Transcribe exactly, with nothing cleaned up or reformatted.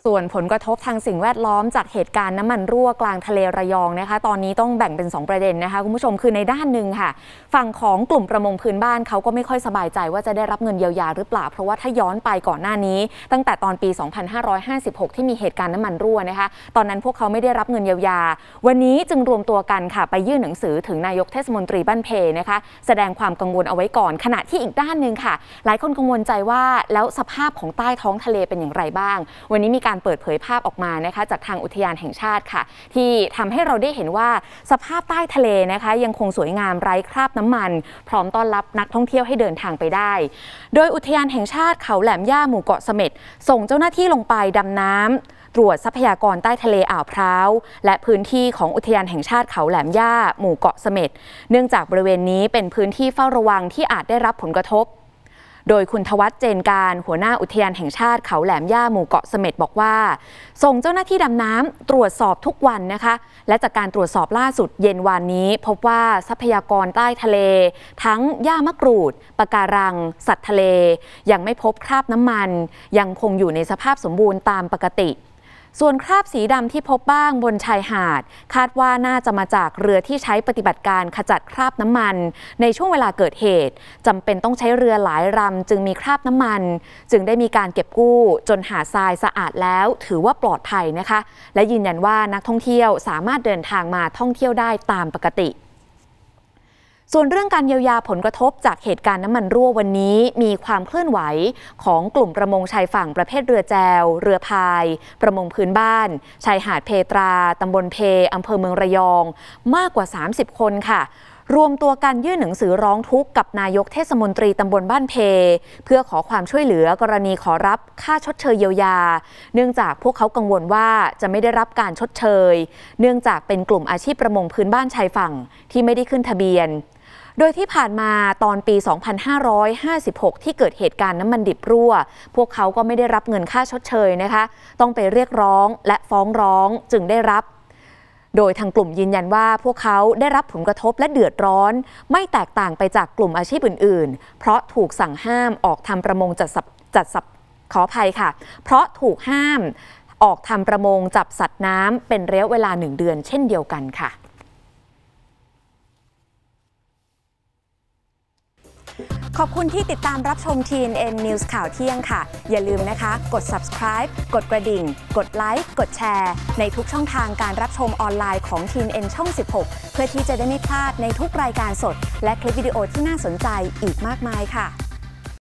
ส่วนผลกระทบทางสิ่งแวดล้อมจากเหตุการณ์น้ำมันรั่วกลางทะเลระยองนะคะตอนนี้ต้องแบ่งเป็นสองประเด็นนะคะคุณผู้ชมคือในด้านหนึ่งค่ะฝั่งของกลุ่มประมงพื้นบ้านเขาก็ไม่ค่อยสบายใจว่าจะได้รับเงินเยียวยาหรือเปล่าเพราะว่าถ้าย้อนไปก่อนหน้านี้ตั้งแต่ตอนปี สองพันห้าร้อยห้าสิบหก ที่มีเหตุการณ์น้ำมันรั่วนะคะตอนนั้นพวกเขาไม่ได้รับเงินเยียวยาวันนี้จึงรวมตัวกันค่ะไปยื่นหนังสือถึงนายกเทศมนตรีบ้านเพนะคะแสดงความกังวลเอาไว้ก่อนขณะที่อีกด้านหนึ่งค่ะหลายคนกังวลใจว่าแล้วสภาพของใต้ท้องทะเลเป็นอย่างไรบ้างวันนี้มีการเปิดเผยภาพออกมานะคะจากทางอุทยานแห่งชาติค่ะที่ทำให้เราได้เห็นว่าสภาพใต้ทะเลนะคะยังคงสวยงามไร้คราบน้ำมันพร้อมต้อนรับนักท่องเที่ยวให้เดินทางไปได้โดยอุทยานแห่งชาติเขาแหลมย่าหมู่เกาะเสม็ดส่งเจ้าหน้าที่ลงไปดำน้ำตรวจทรัพยากรใต้ทะเลอ่าวพร้าวและพื้นที่ของอุทยานแห่งชาติเขาแหลมย่าหมู่เกาะเสม็ดเนื่องจากบริเวณนี้เป็นพื้นที่เฝ้าระวังที่อาจได้รับผลกระทบโดยคุณทวัฒน์เจนการหัวหน้าอุทยานแห่งชาติเขาแหลมย่าหมู่เกาะเสม็ดบอกว่าส่งเจ้าหน้าที่ดำน้ำตรวจสอบทุกวันนะคะและจากการตรวจสอบล่าสุดเย็นวานนี้พบว่าทรัพยากรใต้ทะเลทั้งหญ้ามะกรูดปะการังสัตว์ทะเลยังไม่พบคราบน้ำมันยังคงอยู่ในสภาพสมบูรณ์ตามปกติส่วนคราบสีดำที่พบบ้างบนชายหาดคาดว่าน่าจะมาจากเรือที่ใช้ปฏิบัติการขจัดคราบน้ำมันในช่วงเวลาเกิดเหตุจำเป็นต้องใช้เรือหลายลำจึงมีคราบน้ำมันจึงได้มีการเก็บกู้จนหาดทรายสะอาดแล้วถือว่าปลอดภัยนะคะและยืนยันว่านักท่องเที่ยวสามารถเดินทางมาท่องเที่ยวได้ตามปกติส่วนเรื่องการเยียวยาผลกระทบจากเหตุการณ์น้ำมันรั่ววันนี้มีความเคลื่อนไหวของกลุ่มประมงชายฝั่งประเภทเรือแจวเรือพายประมงพื้นบ้านชายหาดเพตราตำบลเพอำเภอเมืองระยองมากกว่าสามสิบคนค่ะรวมตัวกันยื่นหนังสือร้องทุกข์กับนายกเทศมนตรีตำบลบ้านเพเพื่อขอความช่วยเหลือกรณีขอรับค่าชดเชยเยียวยาเนื่องจากพวกเขากังวลว่าจะไม่ได้รับการชดเชยเนื่องจากเป็นกลุ่มอาชีพประมงพื้นบ้านชายฝั่งที่ไม่ได้ขึ้นทะเบียนโดยที่ผ่านมาตอนปี สองพันห้าร้อยห้าสิบหก ที่เกิดเหตุการณ์น้ำมันดิบรั่วพวกเขาก็ไม่ได้รับเงินค่าชดเชยนะคะต้องไปเรียกร้องและฟ้องร้องจึงได้รับโดยทางกลุ่มยืนยันว่าพวกเขาได้รับผลกระทบและเดือดร้อนไม่แตกต่างไปจากกลุ่มอาชีพอื่นๆเพราะถูกสั่งห้ามออกทำประมงจัดสับจัดสับขออภัยค่ะเพราะถูกห้ามออกทำประมงจับสัตว์น้ำเป็นระยะเวลาหนึ่งเดือนเช่นเดียวกันค่ะขอบคุณที่ติดตามรับชม ที เอ็น เอ็น News ข่าวเที่ยงค่ะอย่าลืมนะคะกด Subscribe กดกระดิ่งกดไลค์กดแชร์ในทุกช่องทางการรับชมออนไลน์ของ ที เอ็น เอ็น ช่อง สิบหกเพื่อที่จะได้ไม่พลาดในทุกรายการสดและคลิปวิดีโอที่น่าสนใจอีกมากมายค่ะ